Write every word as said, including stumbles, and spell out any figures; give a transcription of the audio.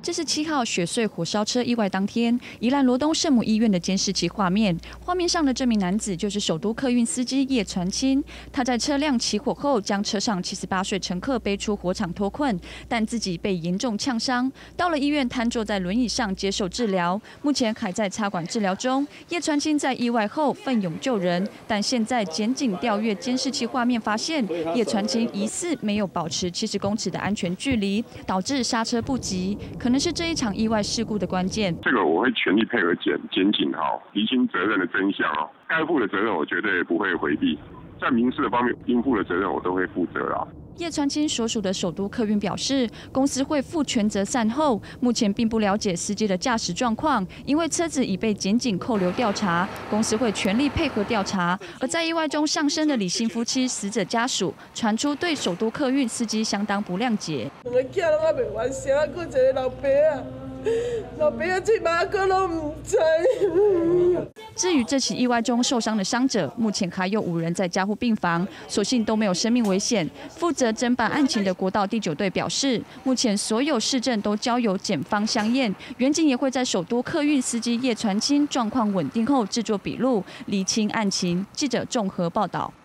这是七号雪隧火烧车意外当天，宜兰罗东圣母医院的监视器画面。画面上的这名男子就是首都客运司机叶传清。他在车辆起火后，将车上七十八岁乘客背出火场脱困，但自己被严重呛伤，到了医院瘫坐在轮椅上接受治疗，目前还在插管治疗中。叶传清在意外后奋勇救人，但现在检警调阅监视器画面，发现叶传清疑似没有保持七十公尺的安全距离，导致刹车不及。可能是这一场意外事故的关键。 这个我会全力配合检检警哈，厘清责任的真相哦。该负的责任我绝对不会回避，在民事的方面应负的责任我都会负责啦。 叶传清所属的首都客运表示，公司会负全责善后，目前并不了解司机的驾驶状况，因为车子已被检警扣留调查，公司会全力配合调查。而在意外中丧生的李姓夫妻死者家属传出对首都客运司机相当不谅解。 两个囝拢还未完成，还佫一个老爸啊，老爸啊，这马佫拢唔知。 至于这起意外中受伤的伤者，目前还有五人在加护病房，所幸都没有生命危险。负责侦办案情的国道第九队表示，目前所有市政都交由检方相验，原警也会在首都客运司机叶传清状况稳定后制作笔录，厘清案情。记者综合报道。